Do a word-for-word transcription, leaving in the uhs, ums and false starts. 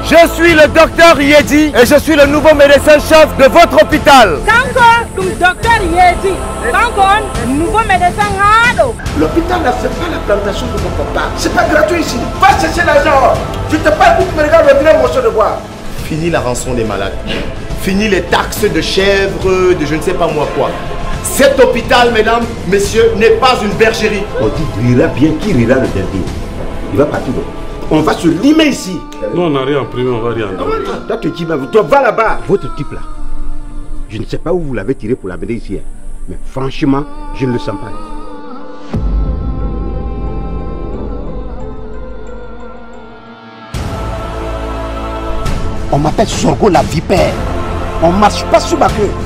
Je suis le docteur Yedi et je suis le nouveau médecin-chef de votre hôpital. Quand le docteur Yedi, quand nouveau médecin Hado. L'hôpital là, c'est pas la plantation de mon papa. C'est pas gratuit ici. Va chercher l'argent. Je te parle pour que tu me regardes le vrai morceau de bois. Fini la rançon des malades. Fini les taxes de chèvres, de je ne sais pas moi quoi. Cet hôpital, mesdames, messieurs, n'est pas une bergerie. On dit rira bien, qui rira le dernier. Il va partir. On va se limer ici. Non, on n'a rien imprimé, on va rien. Toi, tu dis, toi, va là-bas. Votre type là, je ne sais pas où vous l'avez tiré pour l'amener ici. Mais franchement, je ne le sens pas. On m'appelle Sorgho la vipère. On ne marche pas sous ma queue.